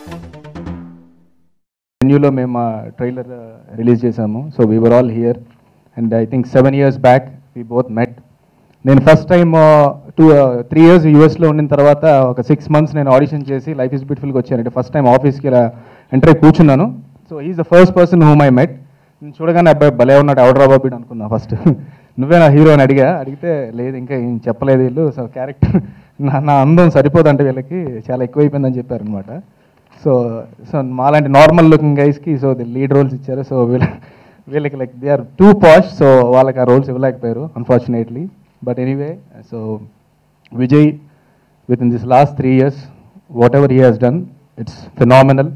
వెన్యూలో మేము trailer release చేసాము. So we were all here and I think 7 years back we both met. నేను first time 3 years యూఎస్లో ఉండిన తర్వాత ఒక 6 months నేను ఆడిషన్ చేసి లైఫ్ ఈజ్ బ్యూటిఫుల్గా వచ్చాను. అంటే ఫస్ట్ టైం ఆఫీస్కి ఇలా ఎంటర్ అయి కూర్చున్నాను. So is the first person whom I met. నేను చూడగానే అబ్బాయి భలే ఉన్నాడు, ఎవడరా బాబు అనుకున్నా ఫస్ట్. నువ్వే నా హీరో అని అడిగితే లేదు ఇంకా ఏం చెప్పలేదు వీళ్ళు. సో క్యారెక్టర్ నా అందం సరిపోదంటే వీళ్ళకి చాలా ఎక్కువైపోయిందని చెప్పారనమాట. సో మాలాంటి నార్మల్ లుకింగ్ గైస్కి సో ది లీడ్ రోల్స్ ఇచ్చారు. సో వీళ్ళకి like they are too posh, so వాళ్ళకి ఆ రోల్స్ ఇవ్వలేకపోయారు unfortunately. But anyway, so Vijay with in this last 3 years whatever he has done it's phenomenal.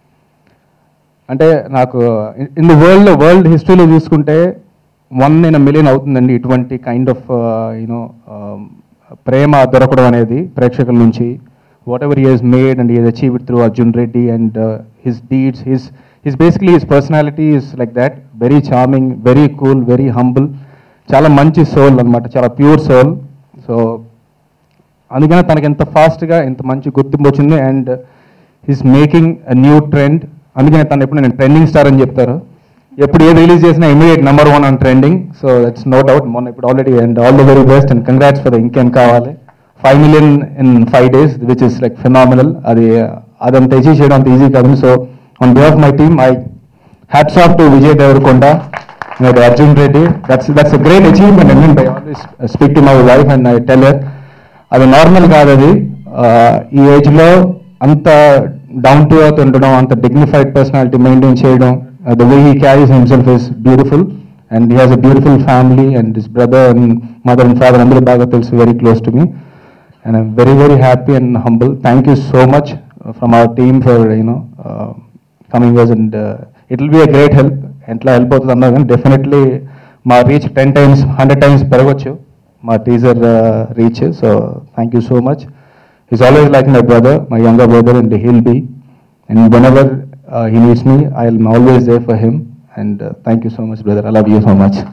అంటే నాకు ఇన్ ది వరల్డ్ హిస్టరీలో చూసుకుంటే 1 in a million అవుతుందండి ఇటువంటి కైండ్ ఆఫ్ యూనో ప్రేమ దొరకడం అనేది ప్రేక్షకుల నుంచి. Whatever he has made and he has achieved through Arjun Reddy and his deeds, his basically his personality is like that, very charming, very cool, very humble, చాలా మంచి soul అనమాట, చాలా ప్యూర్ సోల్. సో అందుకనే తనకి ఎంత ఫాస్ట్గా ఎంత మంచి గుర్తింపు వచ్చింది and he's making a new trend. అందుకనే తను ఎప్పుడు నేను ట్రెండింగ్ స్టార్ అని చెప్తారు. ఎప్పుడు ఏది రిలీజ్ చేసినా immediate number 1 on trending. So that's no doubt. మొన్న ఇప్పుడు already and all the very best and congrats for the ఇంకేం కావాలి 5 million in 5 days which is like phenomenal. అదంతా అచీవ్ చేయడం అంత ఈజీ కాదు. So on behalf my team I hats off to Vijay Deverakonda and Arjun Reddy. That's a great achievement. I mean, I always speak to my wife and I tell her అది normal కాదు. అది ఈ ఏజ్లో అంత down to earth ఉండడం, అంత dignified personality maintain చేయడం, the way he carries himself is beautiful and he has a beautiful family and his brother and mother and father అందరూ బాగా తెలుసు, very close to me and I'm very very happy and humble. Thank you so much from our team for coming us and it will be a great help. ఎట్లా help అవుతుంది అన్నారు కానీ definitely మా reach 10 times 100 times పెరగవచ్చు మా teaser reach. So thank you so much. Is always like my brother, my younger brother and he'll be and whenever he needs me, I am always there for him and thank you so much brother, I love you so much.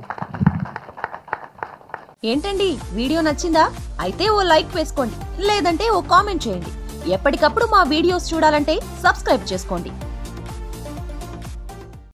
ఏంటండి video నచ్చిందా? అయితే ఓ like వేసుకోండి, లేదంటే ఓ comment చేయండి. ఎప్పటికప్పుడు మా videos చూడాలంటే subscribe చేసుకోండి.